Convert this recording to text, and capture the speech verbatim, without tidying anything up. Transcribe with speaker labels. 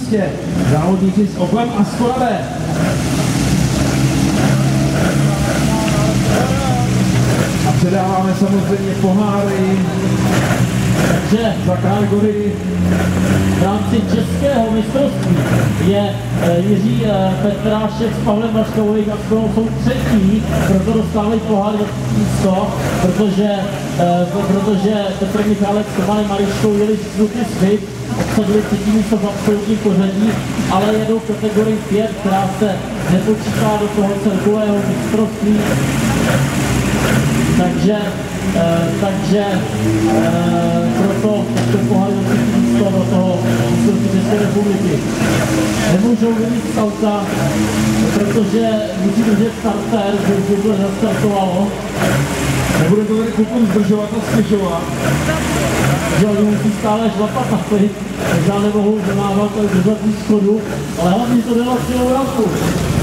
Speaker 1: místě závodníci s Oklem a Skolabe. A předáváme samozřejmě poháry.
Speaker 2: Takže
Speaker 1: za kategorii
Speaker 2: v rámci českého mistrovství je Jiří Petrášek s Pavlem Vaškovou Gaskou jsou třetí, proto dostávají pohár místo, protože, protože Petr Michálek s Tomanem Mariškou jeli Snuty Svit, obsadili třetí místo v absolutním pořadí, ale jedou v kategorii pět, která se nepočítá do toho celkového mistrovství. Takže, eh, takže eh, proto to pohádí místo do toho mistrovství České republiky. Nemůžou vyjít z auta, protože musí držet starter, že už to zastartovalo.
Speaker 1: Nebude to tady klukům zdržovat a stěžovat.
Speaker 2: Že oni musí stále šlapat na klid, takže já nemohu vymávat držet schodu, ale hlavně to dělat celou rampu.